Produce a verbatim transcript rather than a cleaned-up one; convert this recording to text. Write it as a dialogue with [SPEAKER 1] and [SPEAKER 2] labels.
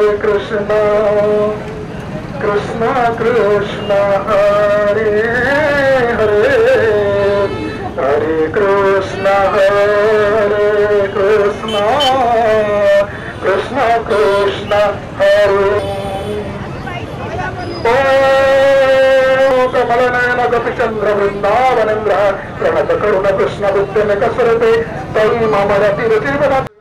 [SPEAKER 1] कृष्ण कृष्ण कृष्ण हरे हरे हरे कृष्ण हरे कृष्ण कृष्ण कृष्ण हरे कमलनयन गोपीचंद्र वृंदावनेन्द्र प्रणत करुण कृष्ण बुद्धिन कसरते तई मम रति रुचि